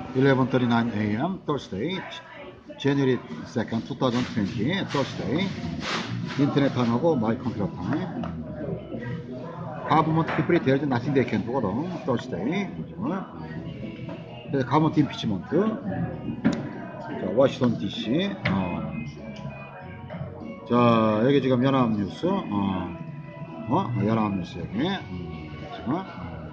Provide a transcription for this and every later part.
11:39 a.m. Thursday, January 2nd, 2020, Thursday. 인터넷 타임하고 마이 컴퓨터 타임. Government people there is nothing they can do거든. Thursday. Government impeachment. 자, 워싱턴 DC. 자, 여기 지금 연합뉴스. 연합뉴스 여기. 지금.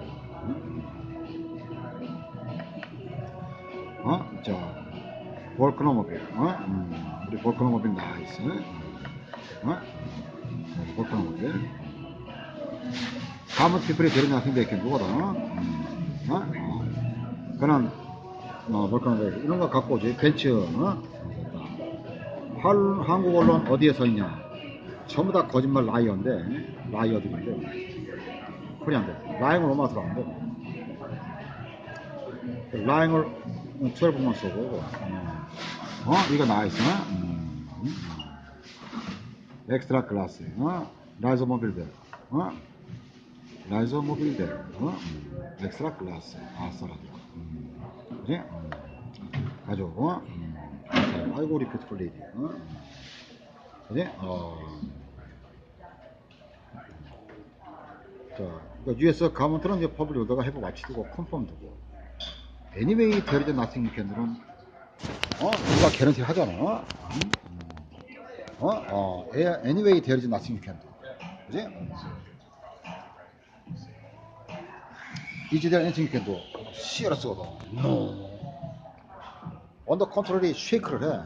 자, 볼크노모빌. 우리 볼크노모빌 나이스. 볼크노모빌. 가문 피플이 데리는 학생들 이렇게 누거든. 그는 볼크노모빌 이런 거 갖고 오지. 벤츠. 한국 언론 어디에 서 있냐? 전부 다 거짓말 라이어인데, 라이어들인데, 코리안데 라잉을 얼마나 들어가는데? 라잉을 12번 쏘고, 이거 나이스, 엑스트라 클래스, 라이저 모빌들, 라이저 모빌들, 엑스트라 클래스, 아싸라죠. 그지? 가져오고, 아이고, 우리 뷰티풀 레이디, 그지? 자, U.S.A 가문들은 이제 퍼블릭 오더가 해보 마치고, 컨펌 두고, anyway, there is nothing you can do는, 누가 개런티 하잖아. anyway, there is nothing you can do. 그지? is there anything you can do? 씨어라 쓰거든. No. On the contrary, 쉐이크를 해.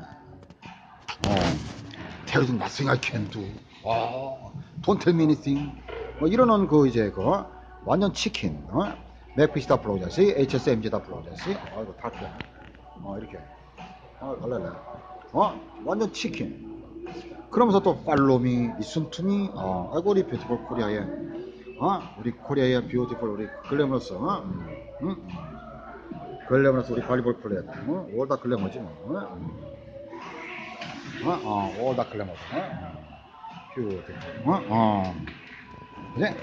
there is nothing I can do. Don't tell me anything. 이러는 이제 완전 치킨. 맥피시 다 불러오자시, HSMG 다 불러오자시, 이거 다 돼. 이렇게. 갈래래. 완전 치킨. 그러면서 또 팔로미, 리슨투미, 아이고, 우리 뷰티풀 코리아의, 우리 코리아의 뷰티풀, 우리 글래머러스, 글래머러스, 우리 발리볼 플레이, 올 다 글래머지, 올 다 글래머지, 뷰티풀, 그지?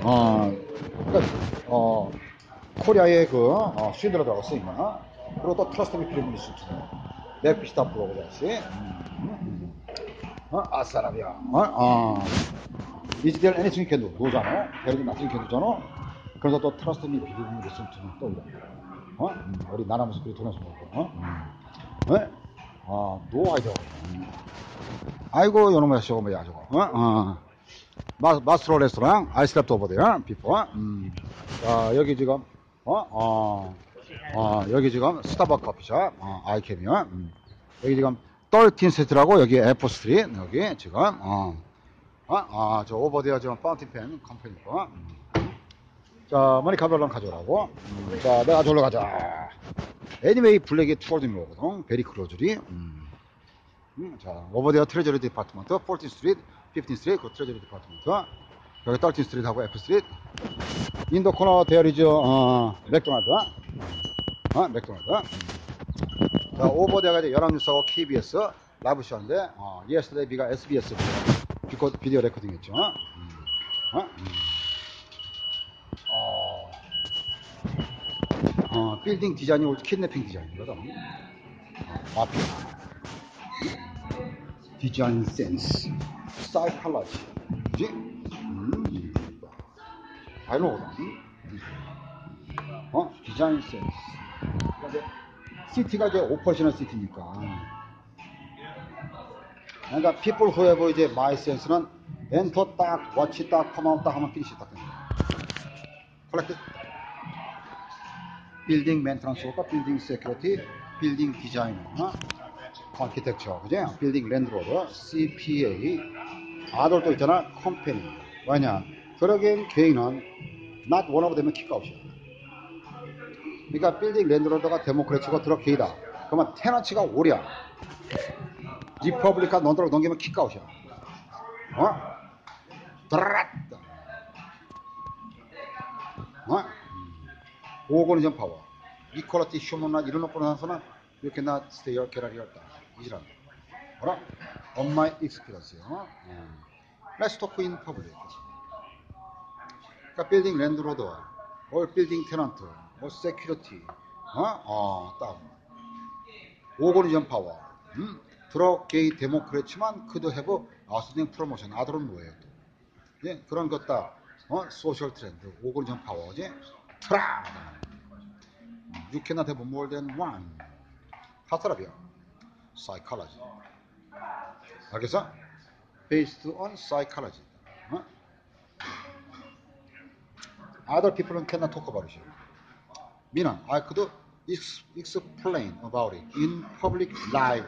코리아의 스위드라고 쓰이나, 그리고 또 트러스트 미 필름 리스트, 맥피시 다 불러오자시, 아싸라비아, Is there anything you can do? 노잖아. There is nothing you can do잖아. 그래서 또 트러스트 미 필름 리스트는 또 이래. 우리 나라면서 그리 돈에서 먹고, 노 아이디어. 아이고, 요놈의 저거 뭐야, 저거, 마스트로 레스토랑, I slept over there, before. 자, 여기 지금, 여기 지금 스타벅 커피숍, 아이캠이야. 여기 지금 13스트리트라고 여기 에포 스트리트, 여기 지금, 저 오버데어 지금 파운틴펜 컴퍼니고. 자, 머니 카메라랑 가져오라고. 자, 내가 저기로 가자. 애니메이 블랙이 투어딩 로거든. 베리 클로즈리. 자, 오버데어 트레저리 디파트먼트, 14th 스트리트, 15th 스트리트, 그 트레저리 디파트먼트. 여기 13th 스트리트하고 F 스트리트. 인도 코너 데어리즈, 맥도날드. 맥도날드. 자, 오버데어가 이제 연합뉴스하고 KBS 라이브 쇼인데, 예스터데이비가 SBS 비디오 레코딩 했죠. 빌딩 디자인이 올 키드내핑 디자인이거든. 마피아. 디자인 센스. 사이칼라지. 그지? 다이로거든. 디자인 센스. 그러니까 시티가 이제 오퍼레이셔널 시티니까. 그러니까 people who have 이제 my sense는 엔터 딱, watch 딱, come out 딱 하면 피니시 딱 됩니다. 콜렉트. 빌딩 메인터넌스, 빌딩 세큐리티, 빌딩 디자이너, 아키텍처, 그지? 빌딩 랜드로드, CPA, 아들도 있잖아, 컴퍼니. 왜냐? 그러기엔 개인은 not one of them은 킥아웃이야. 그러니까 빌딩 랜드로드가 데모크래치고 드럭게이다. 그러면 테너치가 오랴. 리퍼블리카 너더러 넘기면 킥아웃이야. 드라랏. 5권이 전 파워. 이퀄리티 휴먼나 이런 것 보면서는 you cannot stay here, get out here. 이지랄. 뭐라? On my experience요. Let's talk in public. 그러니까 빌딩 랜드로드, 올 빌딩 테넌트, 뭐 세큐리티, 딱 오거니즘 파워. 드럭 게이 데모크래츠만 크드 해브 아스딩 프로모션 아들은 뭐예요 또. 예, 그런 것다. 소셜 트렌드 오거니즘 파워지. 트라. You cannot have more than one. 파트라비아. psychology. 알겠어? based on psychology. Other people cannot talk about it. meaning I could explain about it in public live.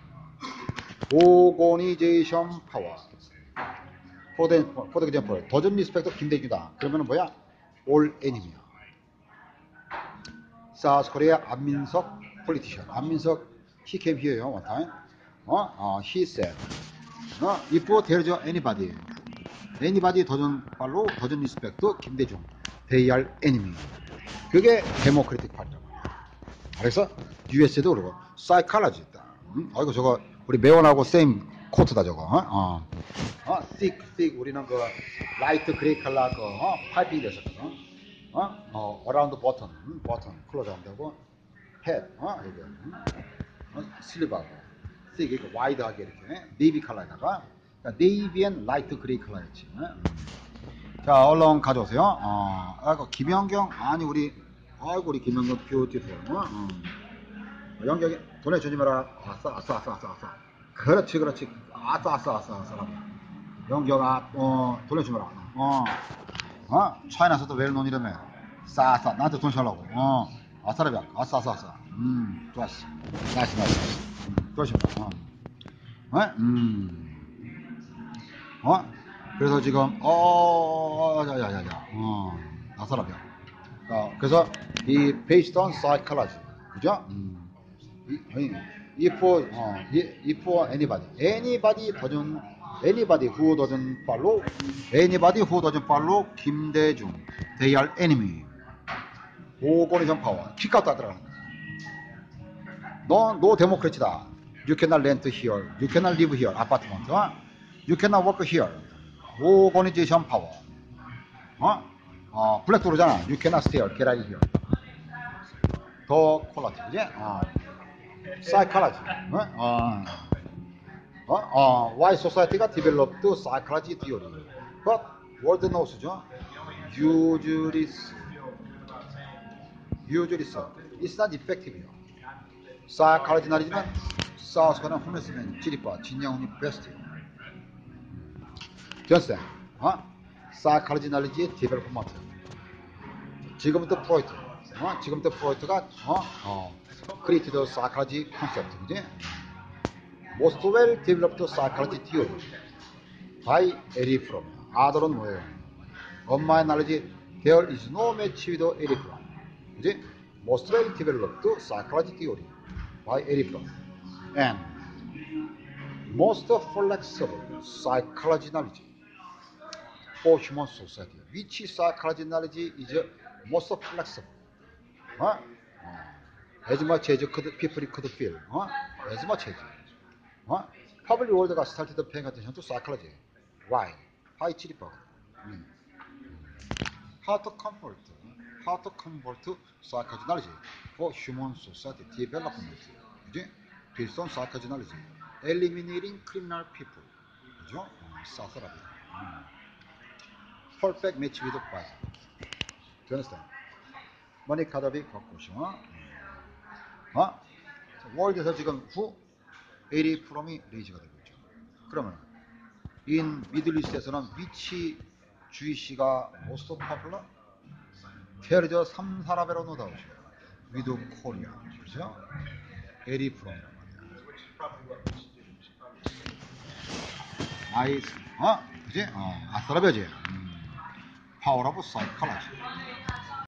organization power. for the example, doesn't respect 김대중이다. 그러면 뭐야? all enemy야. South Korea 안민석 politician. 안민석 he came here one time. He said, if there is anybody doesn't respect 김대중, they are enemy. 그게 데모크래틱 파티라고. 그래서 u.s.a도 그러고 psychology 있다. 이거 저거 우리 매원하고 same 코트다 저거. thick 우리는 그 라이트 그레이 컬러 그 파이핑 됐었거든. around button 클로즈 한다고 head 이거 슬립하고 thick 이렇게 와이드하게 이렇게 네이비 컬러에다가 네이비 앤 라이트 그레이 컬러였지. 자 얼른 가져오세요. 아이고 김연경 아니 우리 김연경 뷰티풀. 연경이 보내주지 마라. 아싸. 그렇지. 아싸. 연경아, 돌려주지 마라. 차이나서도 웰논이라며. 싸. 나한테 돈 주려고. 아싸라비야. 아싸. 좋았어. 나이스. 그러시면. 그래서 지금, 아싸라비야. 그래서 이 based on psychology. 그죠? if anybody who doesn't follow 김대중, they are enemy. 오거니즘 파워. 킥아웃 하더라는 거야. 너 데모크래치다. You cannot rent here. You cannot live here. 아파트먼트. You cannot work here. 오거니제이션 파워. 블랙 도르잖아. You cannot stay here. Get out of here. 더 퀄러티, 그지? psychology. Why society가 developed psychology theory. But word knows죠. usually so. It's not effective. psychology knowledge는 South Korean homelessman 찌리빠 진양훈이 베스트. understand? psychology knowledge development. 지금부터 프로이트가 created the psychology concept. 그지? most well developed psychology theory by Eddie Fromm. 아들은 뭐예요? 엄마의 knowledge there is no match with Eddie Fromm. 그지? most well developed psychology theory by Eddie Fromm and most flexible psychology knowledge for human society. which psychology knowledge is most flexible? as much as people could feel. as much as. Public world got started paying attention to psychology. Why? Why 찌리빠? How to convert psychology knowledge for human society development. 그지? based on psychology knowledge. eliminating criminal people. 그죠? 사사라비. perfect match with body. Do you understand? 머니 카더비 갖고 오시오. 월드에서 지금 에리 프롬이 레이즈가 되고 있죠. 그러면 in 미들리스트에서는 위치 주의시가 most popular 테러저 3사라베로 노다우죠. 위드 코리아. 그렇죠? 에리 프롬이란 말이야. 나이스. 그지? 아싸라베지. 파워 오브 사이콜로지.